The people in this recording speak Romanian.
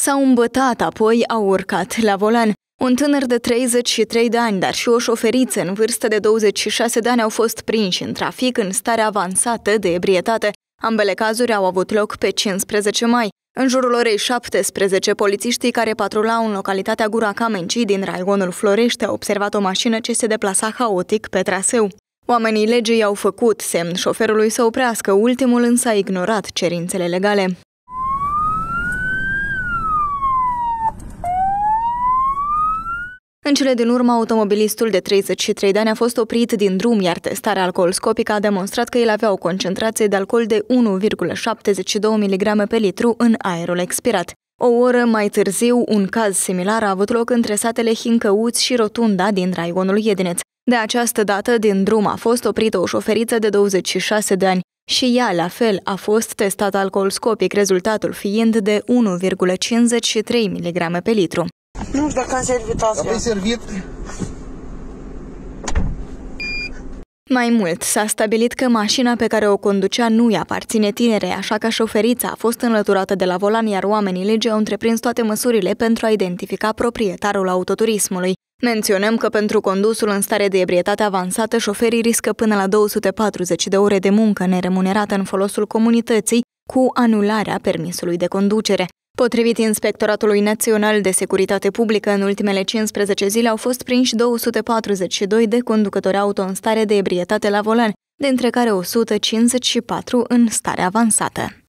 S-au îmbătat, apoi au urcat la volan. Un tânăr de 33 de ani, dar și o șoferiță în vârstă de 26 de ani au fost prinși în trafic în stare avansată de ebrietate. Ambele cazuri au avut loc pe 15 mai. În jurul orei 17, polițiștii care patrulau în localitatea Gura Kamenci din raionul Florești au observat o mașină ce se deplasa haotic pe traseu. Oamenii legii au făcut semn șoferului să oprească, ultimul însă a ignorat cerințele legale. În cele din urmă, automobilistul de 33 de ani a fost oprit din drum, iar testarea alcool-scopică a demonstrat că el avea o concentrație de alcool de 1,72 mg pe litru în aerul expirat. O oră mai târziu, un caz similar a avut loc între satele Hincăuți și Rotunda din raionul Iedineț. De această dată, din drum a fost oprită o șoferiță de 26 de ani și ea, la fel, a fost testată alcool-scopic, rezultatul fiind de 1,53 mg pe litru. Nu știu dacă am servit asta. Ai servit? Mai mult, s-a stabilit că mașina pe care o conducea nu îi aparține tinerei, așa că șoferița a fost înlăturată de la volan, iar oamenii legii au întreprins toate măsurile pentru a identifica proprietarul autoturismului. Menționăm că pentru condusul în stare de ebrietate avansată, șoferii riscă până la 240 de ore de muncă neremunerată în folosul comunității, cu anularea permisului de conducere. Potrivit Inspectoratului Național de Securitate Publică, în ultimele 15 zile au fost prinși 242 de conducători auto în stare de ebrietate la volan, dintre care 154 în stare avansată.